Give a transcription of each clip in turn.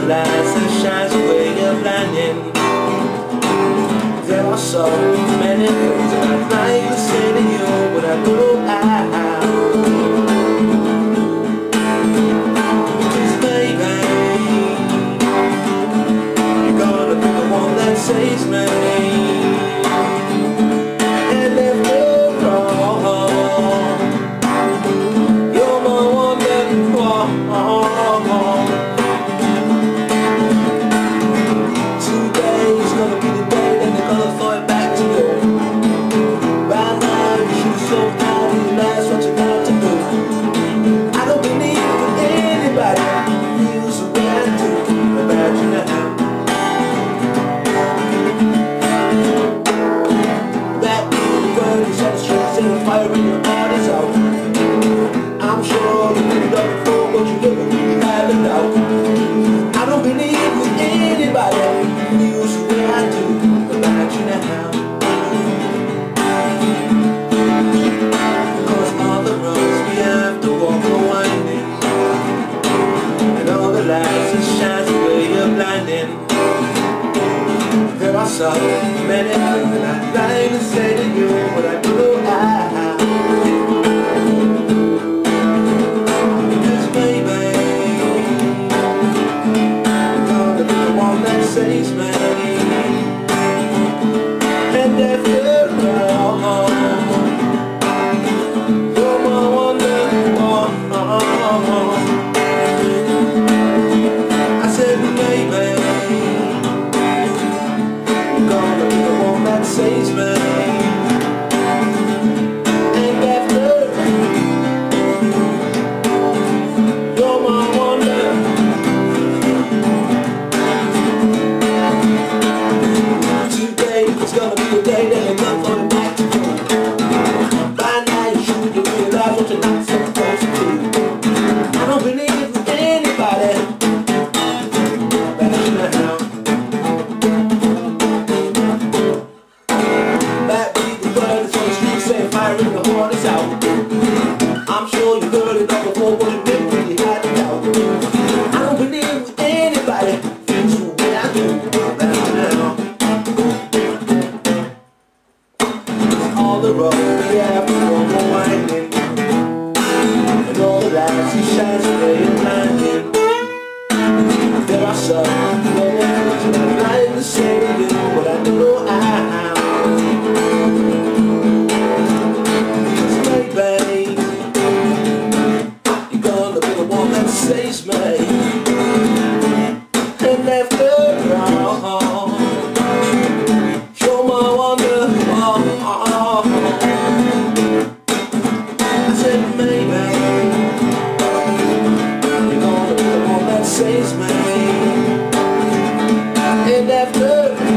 lights that shines away your blinding. There are so many things that I'd like to say to you, but I know because baby, you're gonna be the one that saves me. And if you're wrong, you're my one that today's gonna be the day that they're gonna throw it back to you. Right now you should so tired and that's what you got to do. I don't believe that anybody feels the way I do about you now. That word is on the streets and the fire in your heart is out. I'm sure you did it before, but you never really had it out. I don't believe that anybody feels the way I do about you now. Cause all the roads we have to walk are winding, and all the lights that shine away you're blinding. There are so many things that I'd like to say to you, but I know because baby, you're gonna be the one that saves me. And if you're wrong, you're my wonderful. I said baby, you're gonna be the one that saves me. And after, you're my wonder. Today is gonna be the day that I'm not going back to you. By now you should realize what you're not supposed to do. I don't believe in anybody about you now. That beat the word is on the street saying fire in the heart is out. I'm sure you heard it all before, but you didn't really hide it out. I don't believe in anybody feels the way I do about you now. All the roads we have to walk are winding, and all the lights that shine away are blinding. There are so many things that I'd like to say to you, but I know because baby, you're gonna be the one that saves me. And after all, you're my wonder. I said maybe you're gonna be the one that saves me. And after,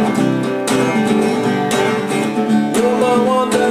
you're my wonder.